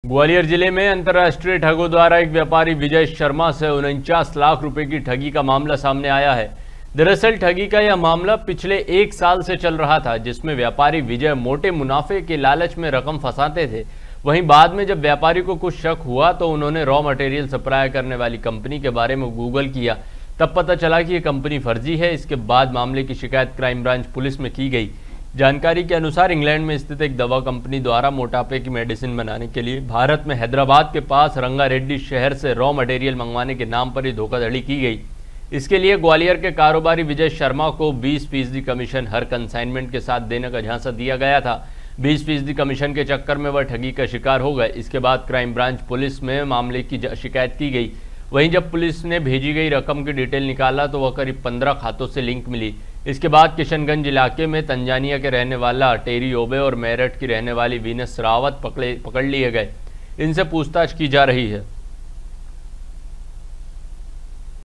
ग्वालियर जिले में अंतर्राष्ट्रीय ठगों द्वारा एक व्यापारी विजय शर्मा से 49 लाख रुपए की ठगी का मामला सामने आया है। दरअसल ठगी का यह मामला पिछले 1 साल से चल रहा था, जिसमें व्यापारी विजय मोटे मुनाफे के लालच में रकम फंसाते थे। वहीं बाद में जब व्यापारी को कुछ शक हुआ तो उन्होंने रॉ मटेरियल सप्लाई करने वाली कंपनी के बारे में गूगल किया। तब पता चला कि यह कंपनी फर्जी है। इसके बाद मामले की शिकायत क्राइम ब्रांच पुलिस में की गई। जानकारी के अनुसार इंग्लैंड में स्थित एक दवा कंपनी द्वारा मोटापे की मेडिसिन बनाने के लिए भारत में हैदराबाद के पास रंगारेड्डी शहर से रॉ मटेरियल मंगवाने के नाम पर ही धोखाधड़ी की गई। इसके लिए ग्वालियर के कारोबारी विजय शर्मा को 20% कमीशन हर कंसाइनमेंट के साथ देने का झांसा दिया गया था। 20% कमीशन के चक्कर में वह ठगी का शिकार हो गए। इसके बाद क्राइम ब्रांच पुलिस में मामले की शिकायत की गई। वहीं जब पुलिस ने भेजी गई रकम की डिटेल निकाला तो वह करीब 15 खातों से लिंक मिली। इसके बाद किशनगंज इलाके में तंजानिया के रहने वाला टेरी ओबे और मेरठ की रहने वाली वीनस रावत पकड़ लिए गए। इनसे पूछताछ की जा रही है।